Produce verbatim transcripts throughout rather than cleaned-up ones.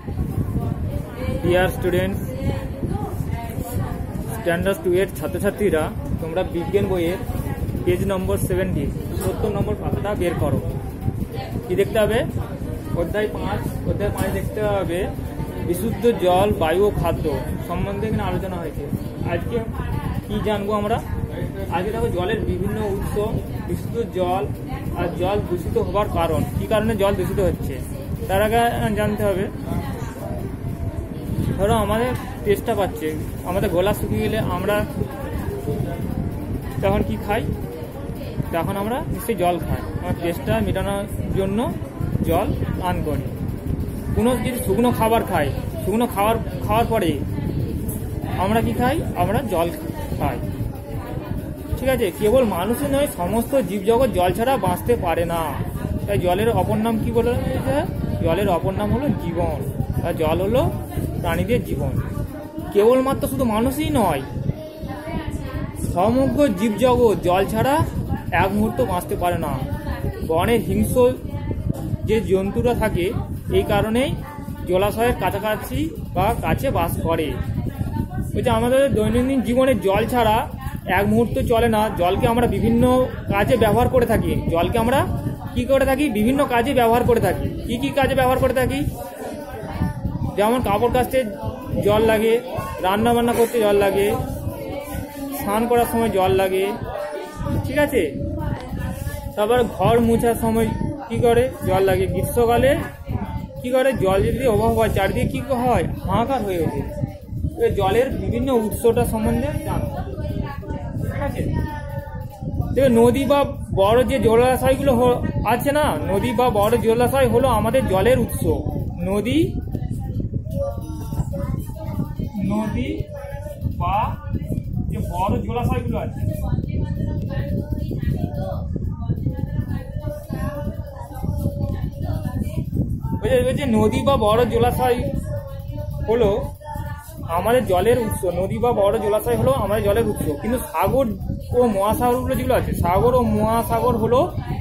Dear students, standard two এর ছাত্রছাত্রীরা, তোমরা বিজ্ঞান বইয়ের পেজ নম্বর সেভেন্টি সত্তর নম্বর পাতাটা বের করো। কি দেখতে হবে? অধ্যায় পাঁচ অধ্যায় পাঁচ দেখতে হবে বিশুদ্ধ জল, বায়ু ও খাদ্য সম্বন্ধে এখানে আলোচনা হয়েছে। আজকে কি জানবো আমরা? আজকে দেখো জলের বিভিন্ন উৎস, বিশুদ্ধ জল আর জল দূষিত হবার কারণ, কি কারণে জল দূষিত হচ্ছে তার আগে জানতে হবে। ধরো আমাদের তেষ্টা পাচ্ছে, আমাদের গলা শুকিয়ে গেলে আমরা তখন কি খাই? তখন আমরা নিশ্চয়ই জল খাই। আমার তেষ্টা মেটানোর জন্য জল পান করি। কোনো যদি শুকনো খাবার খাই, শুকনো খাবার খাওয়ার পরে আমরা কি খাই? আমরা জল খাই। ঠিক আছে, কেবল মানুষই নয়, সমস্ত জীবজগৎ জল ছাড়া বাঁচতে পারে না। তাই জলের অপর নাম কি বলে? জলের অপর নাম হলো জীবন, আর জল হলো প্রাণীদের জীবন। কেবলমাত্র শুধু মানুষই নয়, সমগ্র জীবজগৎ জল ছাড়া এক মুহূর্ত বাঁচতে পারে না। বনের হিংস্র যে জন্তুরা থাকে, এই কারণেই জলাশয়ের কাছাকাছি বা কাছে বাস করে। ওই যে আমাদের দৈনন্দিন জীবনে জল ছাড়া এক মুহূর্ত চলে না। জলকে আমরা বিভিন্ন কাজে ব্যবহার করে থাকি। জলকে আমরা কি করে থাকি? বিভিন্ন কাজে ব্যবহার করে থাকি। কি কি কাজে ব্যবহার করে থাকি? যেমন কাপড় কাচতে জল লাগে, রান্না বান্না করতে জল লাগে, স্নান করার সময় জল লাগে। ঠিক আছে, তারপর ঘর মোছার সময় কি করে? জল লাগে। গ্রীষ্মকালে কি করে? জল যদি অভাব হয়, চারিদিকে কি হয়? হাহাকার হয়ে ওঠে। জলের বিভিন্ন উৎসটা সম্বন্ধে জানো। ঠিক আছে, দেখবে নদী বা বড় যে জলাশয়গুলো আছে না, নদী বা বড় জলাশয় হলো আমাদের জলের উৎস। নদী নদী বা যে বড় জলাশয়গুলো আছে, যে নদী বা বড় জলাশয় হলো আমাদের জলের উৎস। নদী বা বড় জলাশয় হলো আমাদের জলের উৎস। কিন্তু সাগর ও মহাসাগরগুলো যেগুলো আছে, সাগর ও মহাসাগর হলো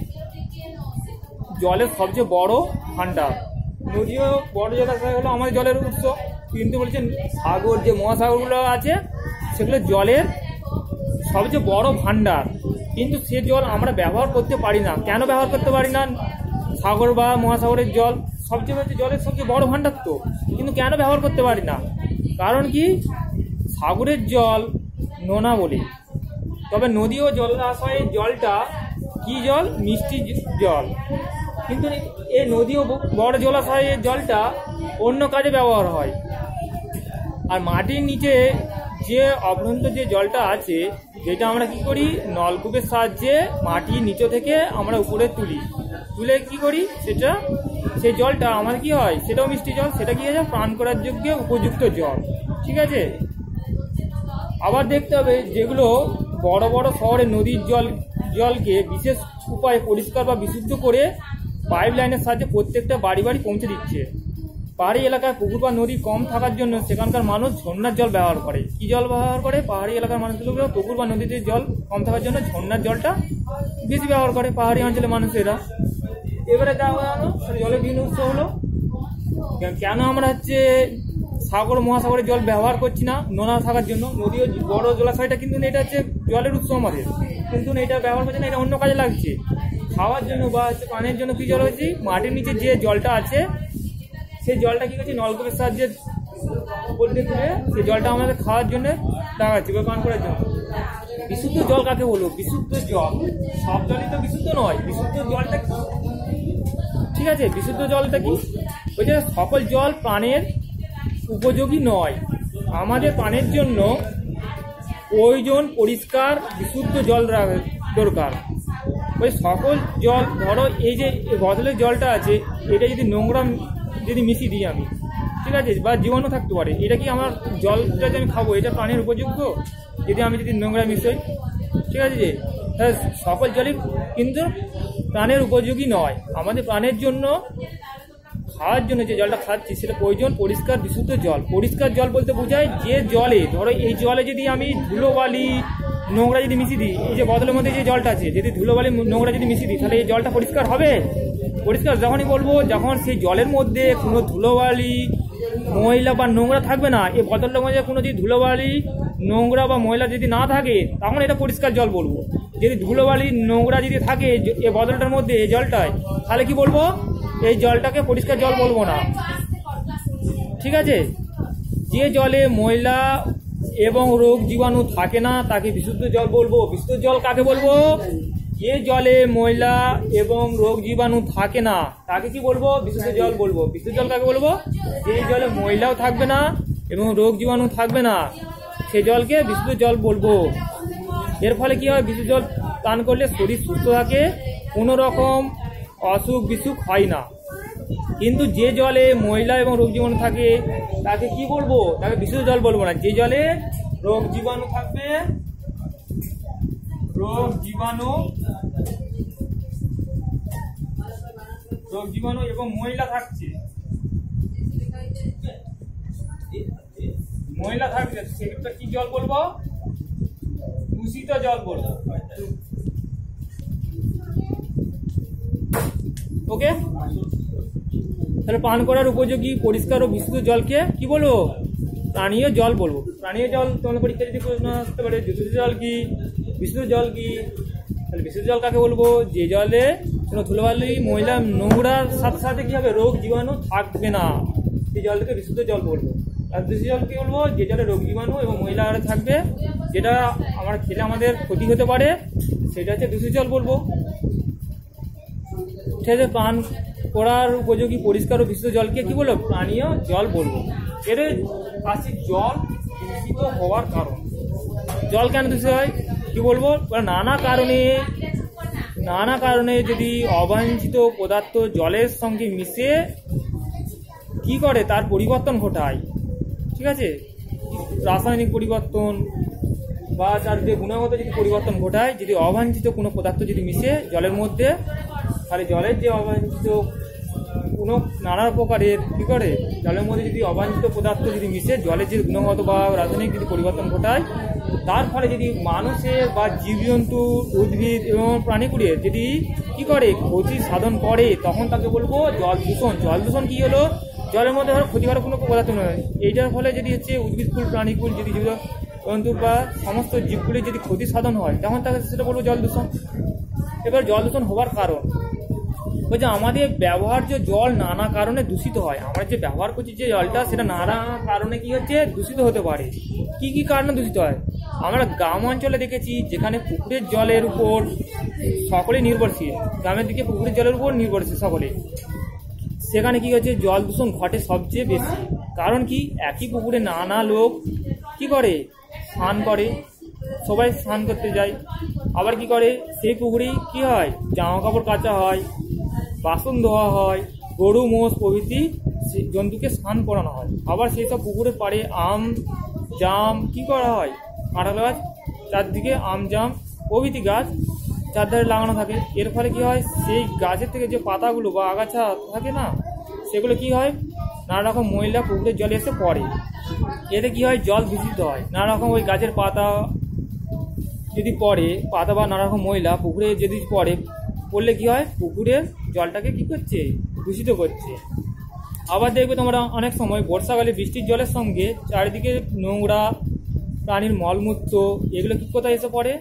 জলের সবচেয়ে বড় ভান্ডার। নদী ও বড় জলাশয় হলো আমাদের জলের উৎস, কিন্তু বলছেন সাগর যে মহাসাগরগুলো আছে সেগুলো জলের সবচেয়ে বড় ভান্ডার। কিন্তু সে জল আমরা ব্যবহার করতে পারি না। কেন ব্যবহার করতে পারি না? সাগর বা মহাসাগরের জল সবচেয়ে হচ্ছে জলের সবচেয়ে বড় ভান্ডার তো, কিন্তু কেন ব্যবহার করতে পারি না? কারণ কি? সাগরের জল নোনা বলে। তবে নদী ও জলাশয়ের জলটা কি জল? মিষ্টি জল। কিন্তু এই নদী ও বড় জলাশয়ের জলটা অন্য কাজে ব্যবহার হয়। আর মাটির নিচে যে অভ্যন্ত যে জলটা আছে, যেটা আমরা কি করি? নলকূপের সাহায্যে মাটির নিচে থেকে আমরা উপরে তুলি, তুলে কি করি? সেটা সেই জলটা আমার কি হয়? সেটাও মিষ্টি জল। সেটা কি হয়? পান করার যোগ্য উপযুক্ত জল। ঠিক আছে, আবার দেখতে হবে যেগুলো বড় বড় শহরে নদীর জল জলকে বিশেষ উপায়ে পরিষ্কার বা বিশুদ্ধ করে পাইপ লাইনের সাহায্যে প্রত্যেকটা বাড়ি বাড়ি পৌঁছে দিচ্ছে। পাহাড়ি এলাকায় পুকুর বা নদী কম থাকার জন্য সেখানকার মানুষ ঝর্ণার জল ব্যবহার করে। কি জল ব্যবহার করে? পাহাড়ি এলাকার মানুষগুলো পুকুর বা নদীতে জল কম থাকার জন্য ঝর্ণার জলটা বেশি ব্যবহার করে পাহাড়ি অঞ্চলের মানুষেরা। এবারে দেওয়া গেল জলের বিভিন্ন উৎস হলো। কেন আমরা হচ্ছে সাগর মহাসাগরের জল ব্যবহার করছি না? নোনা থাকার জন্য। নদী ও বড় জলাশয়টা কিন্তু এটা হচ্ছে জলের উৎস আমাদের, কিন্তু এটা ব্যবহার করছে না, এটা অন্য কাজে লাগছে। খাওয়ার জন্য বা হচ্ছে পানের জন্য কি জল হচ্ছে? মাটির নিচে যে জলটা আছে সেই জলটা কি করছে? নলকূপের সাহায্যে বলতে তুলে সেই জলটা আমাদের খাওয়ার জন্য লাগাচ্ছি বা পান করার জন্য। বিশুদ্ধ জল কাকে বলবো? বিশুদ্ধ জল সব জলই তো বিশুদ্ধ নয়। বিশুদ্ধ জলটা কি? ঠিক আছে, বিশুদ্ধ জলটা কি? ওই যে সকল জল পানের উপযোগী নয়। আমাদের পানের জন্য প্রয়োজন পরিষ্কার বিশুদ্ধ জল দরকার। ওই সকল জল, ধরো এই যে বোতলের জলটা আছে, এটা যদি নোংরা যদি মিশিয়ে দিই আমি, ঠিক আছে, বা জীবাণু থাকতে পারে, এটা কি আমার জলটা যে আমি খাবো এটা প্রাণের উপযোগ্য? যদি আমি যদি নোংরা মিশাই, ঠিক আছে, যে তাহলে সকল জলই কিন্তু প্রাণের উপযোগী নয়। আমাদের প্রাণের জন্য, খাওয়ার জন্য যে জলটা খাচ্ছি সেটা প্রয়োজন পরিষ্কার বিশুদ্ধ জল। পরিষ্কার জল বলতে বোঝায় যে জলে, ধরো এই জলে যদি আমি ধুলোবালি নোংরা যদি মিশিয়ে দিই, এই যে বোতলের মধ্যে যে জলটা আছে, যদি ধুলোবালি নোংরা যদি মিশিয়ে দিই, তাহলে এই জলটা পরিষ্কার হবে? পরিষ্কার যখনই বলবো যখন সেই জলের মধ্যে কোনো ধুলোবালি ময়লা বা নোংরা থাকবে না। এই বোতলটার মধ্যে কোনো যদি ধুলোবালি নোংরা বা ময়লা যদি না থাকে তখন এটা পরিষ্কার জল বলবো। যদি ধুলোবালি নোংরা যদি থাকে এই বোতলটার মধ্যে এই জলটায়, তাহলে কি বলবো, এই জলটাকে পরিষ্কার জল বলবো না। ঠিক আছে। যে জলে ময়লা এবং রোগ জীবাণু থাকে না তাকে বিশুদ্ধ জল বলবো। বিশুদ্ধ জল কাকে বলবো? যে জলে ময়লা এবং রোগ জীবাণু থাকে না তাকে কি বলবো? বিশুদ্ধ জল বলবো। বিশুদ্ধ জল কাকে বলবো? যে জলে ময়লাও থাকবে না এবং রোগ জীবাণু থাকবে না সেই জলকে বিশুদ্ধ জল বলবো। এর ফলে কি হয়, বিশুদ্ধ জল পান করলে শরীর সুস্থ থাকে, কোনো রকম অসুখ বিসুখ হয় না। কিন্তু যে জলে ময়লা এবং রোগ জীবাণু থাকে তাকে কি বলবো? তাকে বিশুদ্ধ জল বলবো না। যে জলে রোগ জীবাণু থাকবে, রোগ জীবাণু রোগ জীবাণু এবং ময়লা থাকছে, ময়লা থাকবে সেটা কি জল বলবো? দূষিত জল বলবো। ওকে, তাহলে পান করার উপযোগী পরিষ্কার ও বিশুদ্ধ জলকে কি বলবো? পানীয় জল বলবো। পানীয় জল তোমাদের পরীক্ষা যদি প্রশ্ন আসতে পারে দূষিত জল কি, বিশুদ্ধ জল কি, তাহলে বিশুদ্ধ জল কাকে বলবো? যে জলে কোনো ধুলোবালি ময়লা নোংরার সাথে সাথে কি হবে, রোগ জীবাণু থাকবে না, সেই জলকে বিশুদ্ধ জল বলবো। আর দূষিত জল কি বলবো? যে জলে রোগ জীবাণু এবং ময়লা থাকবে, যেটা আমরা খেলে আমাদের ক্ষতি হতে পারে, সেটা হচ্ছে দূষিত জল বলবো। ঠিক আছে। পান করার উপযোগী পরিষ্কার ও বিশুদ্ধ জলকে কি বলবো? পানীয় জল বলবো। এর কাছে জল দূষিত হওয়ার কারণ, জল কেন দূষিত হয় কি বলবো? নানা কারণে নানা কারণে যদি অবাঞ্ছিত পদার্থ জলের সঙ্গে মিশে কি করে, তার পরিবর্তন ঘটায়। ঠিক আছে। রাসায়নিক পরিবর্তন বা তার যে গুণগত যদি পরিবর্তন ঘটায়, যদি অবাঞ্ছিত কোনো পদার্থ যদি মিশে জলের মধ্যে, তাহলে জলের যে অবাঞ্ছিত কোনো নানা প্রকারের কী করে, জলের মধ্যে যদি অবাঞ্ছিত পদার্থ যদি মিশে জলের যে গুণগত বা রাসায়নিক যদি পরিবর্তন ঘটায়, তার ফলে যদি মানুষের বা জীবজন্তু, উদ্ভিদ এবং প্রাণীগুলির যদি কী করে ক্ষতি সাধন করে, তখন তাকে বলবো জল দূষণ। জল দূষণ কী হলো? জলের মধ্যে ধরো ক্ষতিকারক কোনো পদার্থ নয়, এইটার ফলে যদি হচ্ছে উদ্ভিদকুল প্রাণীকুল যদি জীবজন্তু বা সমস্ত জীবগুলির যদি ক্ষতি সাধন হয়, তখন তাকে সেটা বলবো জল দূষণ। এবার জল দূষণ হওয়ার কারণ বলছে আমাদের ব্যবহার্য জল নানা কারণে দূষিত হয়। আমরা যে ব্যবহার করছি যে জলটা, সেটা নানা কারণে কি হচ্ছে, দূষিত হতে পারে। কি কি কারণে দূষিত হয়? আমরা গ্রাম অঞ্চলে দেখেছি যেখানে পুকুরের জলের উপর সকলে নির্ভরশীল, গ্রামের দিকে পুকুরের জলের উপর নির্ভরশীল সকলে, সেখানে কি হচ্ছে জল দূষণ ঘটে সবচেয়ে বেশি। কারণ কি, একই পুকুরে নানা লোক কি করে, স্নান করে, সবাই স্নান করতে যায়। আবার কি করে, সেই পুকুরেই কি হয়, জামা কাপড় কাচা হয়, বাসন ধোয়া হয়, গরু মোষ প্রভৃতি জন্তুকে স্নান করানো হয়। আবার সেই সব পুকুরের পাড়ে আম জাম কি করা হয়, কাঁঠাল গাছ চারদিকে আম জাম প্রভৃতি গাছ চারধারে লাগানো থাকে। এর ফলে কি হয়, সেই গাছের থেকে যে পাতাগুলো বা আগাছা থাকে না, সেগুলো কি হয়, নানা রকম ময়লা পুকুরের জলে এসে পড়ে। এতে কি হয়, জল দূষিত হয়। নানা রকম ওই গাছের পাতা যদি পড়ে, পাতা বা নানা রকম ময়লা পুকুরে যদি পড়ে, পড়লে কি হয়, পুকুরের জলটাকে কি করছে, দূষিত করছে। আবার দেখবে তোমরা অনেক সময় বর্ষাকালে বৃষ্টির জলের সঙ্গে চারিদিকে নোংরা প্রাণীর মলমূত্র এগুলো কি কোথায় এসে পড়ে,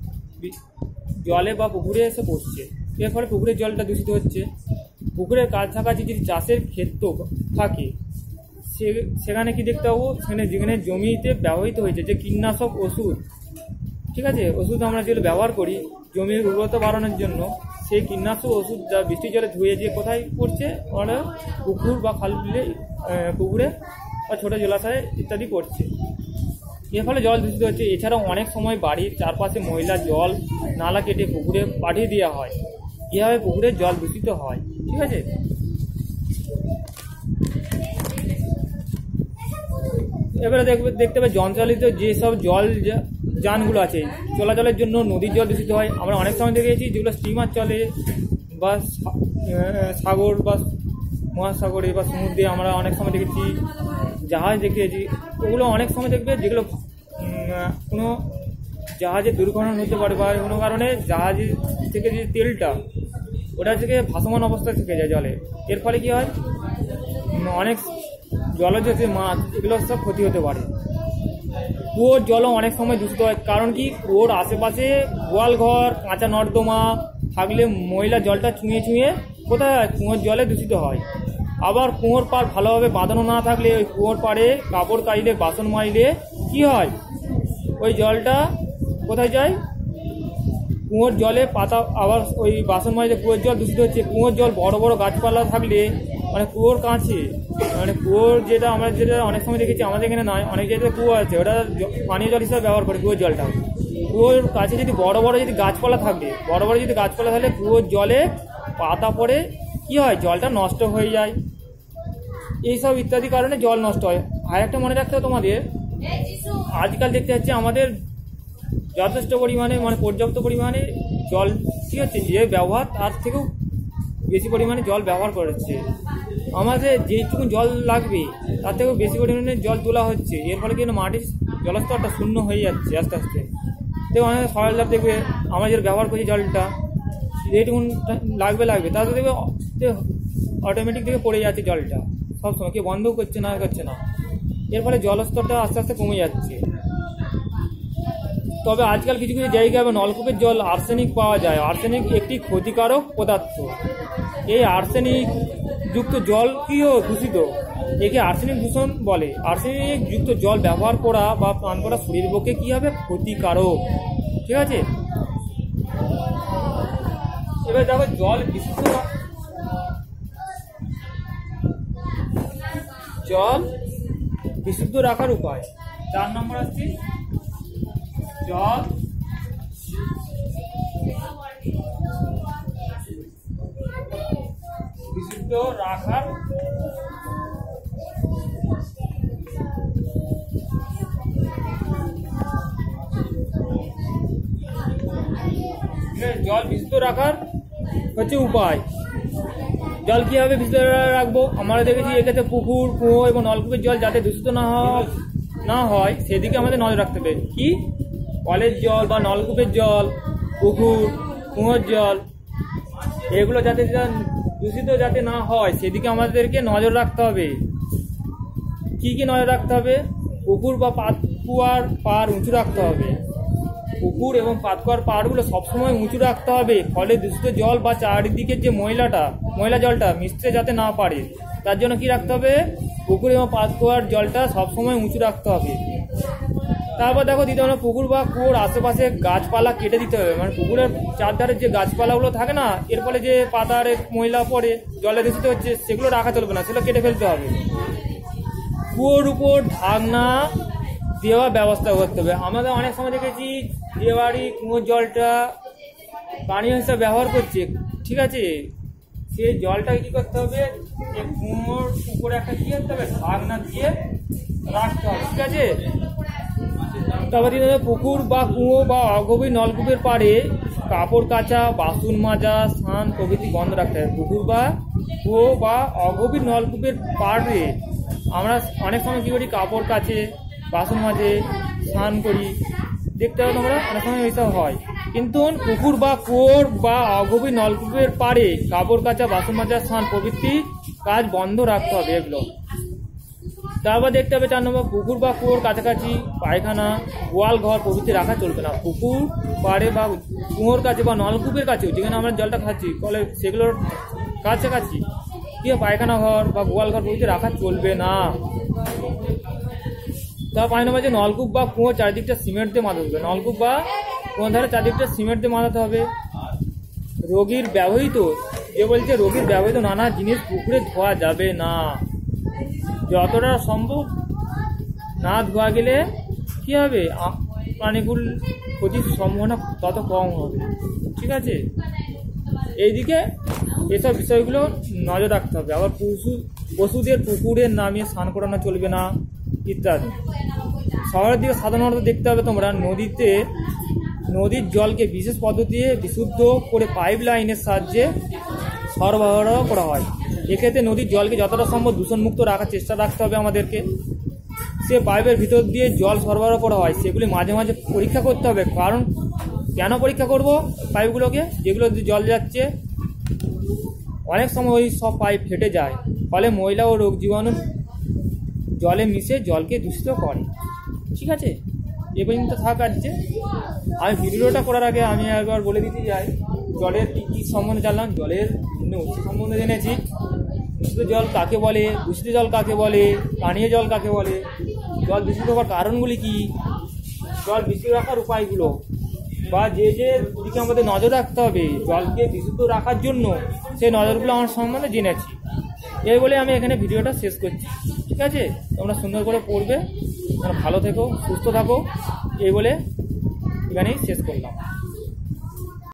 জলে বা পুকুরে এসে পড়ছে। এর ফলে পুকুরের জলটা দূষিত হচ্ছে। পুকুরের কাছাকাছি যদি চাষের ক্ষেত্র থাকে, সে সেখানে কি দেখতে পাবো, সেখানে যেখানে জমিতে ব্যবহৃত হয়েছে যে কীটনাশক ওষুধ, ঠিক আছে, ওষুধ আমরা যেগুলো ব্যবহার করি জমির উর্বরতা বাড়ানোর জন্য, সেই কীটনাশক ওষুধ যা বৃষ্টির জলে ধুয়ে দিয়ে কোথায় পড়ছে, ওরা পুকুর বা খাল বিলে, পুকুরে বা ছোটো জলাশয়ে ইত্যাদি পড়ছে। এর ফলে জল দূষিত হচ্ছে। এছাড়াও অনেক সময় বাড়ির চারপাশে ময়লা জল নালা কেটে পুকুরে পাঠিয়ে দেওয়া হয়, এভাবে পুকুরের জল দূষিত হয়। ঠিক আছে। এবারে দেখবে দেখতে পাবে জনচালিত যেসব জল যানগুলো আছে চলাচলের জন্য নদীর জল দূষিত হয়। আমরা অনেক সময় দেখেছি যেগুলো স্টিমার চলে বা সাগর বা মহাসাগরে বা সমুদ্রে আমরা অনেক সময় দেখেছি জাহাজ দেখেছি, ওগুলো অনেক সময় দেখবে যেগুলো কোনো জাহাজের দুর্ঘটনা হতে পারে বা কোনো কারণে জাহাজের থেকে যে তেলটা ওটা থেকে ভাসমান অবস্থায় থেকে যায় জলে। এর ফলে কী হয়, অনেক জলজ যে মাছ এগুলো সব ক্ষতি হতে পারে। কুয়োর জলও অনেক সময় দূষিত হয়, কারণ কি কুয়োর আশেপাশে গোয়াল ঘর কাঁচা নর্দমা থাকলে ময়লা জলটা ছুঁয়ে ছুঁয়ে কোথায় কুয়োর জলে দূষিত হয়। আবার কুয়োর পাড় ভালোভাবে বাঁধানো না থাকলে ওই কুয়োর পাড়ে কাপড় কাচলে বাসন মাজলে কী হয়, ওই জলটা কোথায় যায়, কুয়োর জলে পাতা, আবার ওই বাসন মাজলে কুয়োর জল দূষিত হচ্ছে। কুয়োর জল বড় বড় গাছপালা থাকলে মানে কুয়োর কাছে মানে কুয়োর যেটা আমরা যেটা অনেক সময় দেখেছি, আমাদের এখানে নয় অনেক জায়গায় কুয়ো আছে, ওটা পানীয় জল হিসাবে ব্যবহার করে কুয়োর জলটা। কুয়োর কাছে যদি বড় বড় যদি গাছপালা থাকে, বড় বড় যদি গাছপালা থাকলে কুয়োর জলে পাতা পড়ে কী হয়, জলটা নষ্ট হয়ে যায়। এইসব ইত্যাদি কারণে জল নষ্ট হয়। আর একটা মনে রাখতে হবে তোমাদের, আজকাল দেখতে পাচ্ছি আমাদের যথেষ্ট পরিমাণে মানে পর্যাপ্ত পরিমাণে জল কী হচ্ছে, যে ব্যবহার তার থেকেও বেশি পরিমাণে জল ব্যবহার করেছে। আমাদের যেইটুকু জল লাগবে তার থেকেও বেশি পরিমাণে জল তোলা হচ্ছে। এর ফলে কিন্তু মাটির জলস্তরটা শূন্য হয়ে যাচ্ছে আস্তে আস্তে। তো অনেক সরকার দেখবে আমরা যে ব্যবহার করছি জলটা যেটুকু লাগবে লাগবে তাতে দেখবে অটোমেটিক থেকে পড়ে যাচ্ছে জলটা সবসময়, কেউ বন্ধও করছে না করছে না। এর ফলে জলস্তরটা আস্তে আস্তে কমে যাচ্ছে। তবে আজকাল কিছু কিছু জায়গায় নলকূপের জল আর্সেনিক পাওয়া যায়। আর্সেনিক একটি ক্ষতিকারক পদার্থ। এই আর্সেনিক যুক্ত জল কিও দূষিত, একে আর্সেনিক দূষণ বলে। আর্সেনিক যুক্ত জল ব্যবহার করা বা পান করা শরীরের পক্ষে কী হবে, ক্ষতিকারক। ঠিক আছে, এবার দেখো জল বিশুদ্ধ জল বিশুদ্ধ রাখার উপায়। চার নম্বর আসছে জল বিশুদ্ধ রাখার জল বিশুদ্ধ রাখার হচ্ছে উপায়। জল কীভাবে বিশুদ্ধ রাখবো, আমরা দেখেছি এক্ষেত্রে পুকুর, কুয়ো এবং নলকূপের জল যাতে দূষিত না না হয় সেদিকে আমাদের নজর রাখতে হবে। কি, কলের জল বা নলকূপের জল, পুকুর, কুয়োর জল এগুলো যাতে দূষিত যাতে না হয় সেদিকে আমাদেরকে নজর রাখতে হবে। কি কি নজর রাখতে হবে, পুকুর বা পাতকুয়ার পাড় উঁচু রাখতে হবে। পুকুর এবং পাতকুয়ার পাড়গুলো সবসময় উঁচু রাখতে হবে, ফলে দূষিত জল বা চারিদিকের যে ময়লাটা ময়লা জলটা মিশতে যাতে না পারে তার জন্য কি রাখতে হবে, পুকুর এবং পাতকুয়ার জলটা সবসময় উঁচু রাখতে হবে। তারপর দেখো দিতে হবে পুকুর বা কুয়োর আশেপাশে গাছপালা কেটে দিতে হবে। মানে পুকুরের চারধারে যে গাছপালাগুলো থাকে না, এর ফলে যে পাতার ময়লা পড়ে জলে দূষিত হচ্ছে, সেগুলো রাখা চলবে না, সেগুলো কেটে ফেলতে হবে। কুয়োর উপর ঢাকনা দেওয়া ব্যবস্থা করতে হবে। আমাদের অনেক সময় দেখেছি যে বাড়ি কুয়োর জলটা পানীয় হিসাবে ব্যবহার করছে, ঠিক আছে, সেই জলটাকে কী করতে হবে, কুয়োর উপরে একটা কী করতে হবে, ঢাকনা দিয়ে রাখতে হবে। ঠিক আছে, তারপরে পুকুর বা কুয়ো বা অগভীর নলকূপের পাড়ে কাপড় কাচা, বাসন মাজা, স্নান প্রভৃতি বন্ধ রাখতে হবে। পুকুর বা কুয়ো বা অগভীর নলকূপের পাড়ে আমরা অনেক সময় কী করি, কাপড় কাচে, বাসন মাজে, স্নান করি, দেখতে হবে তোমরা অনেক সময় এইসব হয়। কিন্তু পুকুর বা কুয়োর বা অগভীর নলকূপের পাড়ে কাপড় কাচা, বাসন মাজা, স্নান প্রভৃতি কাজ বন্ধ রাখতে হবে এগুলো। তারপর দেখতে হবে চার নম্বর, পুকুর বা কুয়োর কাছাকাছি পায়খানা, গোয়াল ঘর প্রভৃতি রাখা চলবে না। পুকুর পাড়ে বা কুয়োর কাছে বা নলকূপের কাছেও যেখানে আমরা জলটা খাচ্ছি কলে সেগুলোর কাছাকাছি কি পায়খানা ঘর বা গোয়াল ঘর প্রভৃতি রাখা চলবে না। তার পাঁচ নম্বর যে নলকূপ বা কুয়ো চারিদিকটা সিমেন্ট দিয়ে মাথাতে হবে। নলকূপ বা কুয়োর ধারে চারিদিকটা সিমেন্ট দিয়ে মাথাতে হবে। রোগীর ব্যবহৃত যে বলছে রোগীর ব্যবহৃত নানা জিনিস পুকুরে ধোয়া যাবে না। যতটা সম্ভব না ধোয়া গেলে কী হবে, প্রাণীগুলো ক্ষতির সম্ভাবনা তত কম হবে। ঠিক আছে, এইদিকে এসব বিষয়গুলো নজর রাখতে হবে। আবার পশু পশুদের পুকুরে নামিয়ে স্নান করানো চলবে না ইত্যাদি। শহরের দিকে সাধারণত দেখতে হবে তোমরা নদীতে নদীর জলকে বিশেষ পদ্ধতিতে বিশুদ্ধ করে পাইপ লাইনের সাহায্যে সরবরাহ করা হয়। এক্ষেত্রে নদীর জলকে যতটা সম্ভব দূষণমুক্ত রাখার চেষ্টা রাখতে হবে আমাদেরকে। সে পাইপের ভিতর দিয়ে জল সরবরাহ করা হয়, সেগুলি মাঝে মাঝে পরীক্ষা করতে হবে। কারণ কেন পরীক্ষা করব পাইপগুলোকে, যেগুলো জল যাচ্ছে অনেক সময় ওই সব পাইপ ফেটে যায়, ফলে ময়লা ও রোগ জীবাণু জলে মিশে জলকে দূষিত করে। ঠিক আছে, এ পর্যন্ত থাক আজকে। আমি ভিডিওটা করার আগে আমি একবার বলে দিতে চাই জলের কী কী সম্বন্ধে জানলাম। জলের বিভিন্ন উৎস সম্বন্ধে জেনেছি, দূষিত জল কাকে বলে, দূষিত জল কাকে বলে, পানীয় জল কাকে বলে, জল দূষিত হওয়ার কারণগুলি কী, জল বিশুদ্ধ রাখার উপায়গুলো, বা যে যে দিকে আমাদের নজর রাখতে হবে জলকে বিশুদ্ধ রাখার জন্য, সেই নজরগুলো আমার সম্বন্ধে জেনেছি। এই বলে আমি এখানে ভিডিওটা শেষ করছি। ঠিক আছে, তোমরা সুন্দর করে পড়বে, তোমরা ভালো থেকো, সুস্থ থাকো, এই বলে এখানেই শেষ করলাম।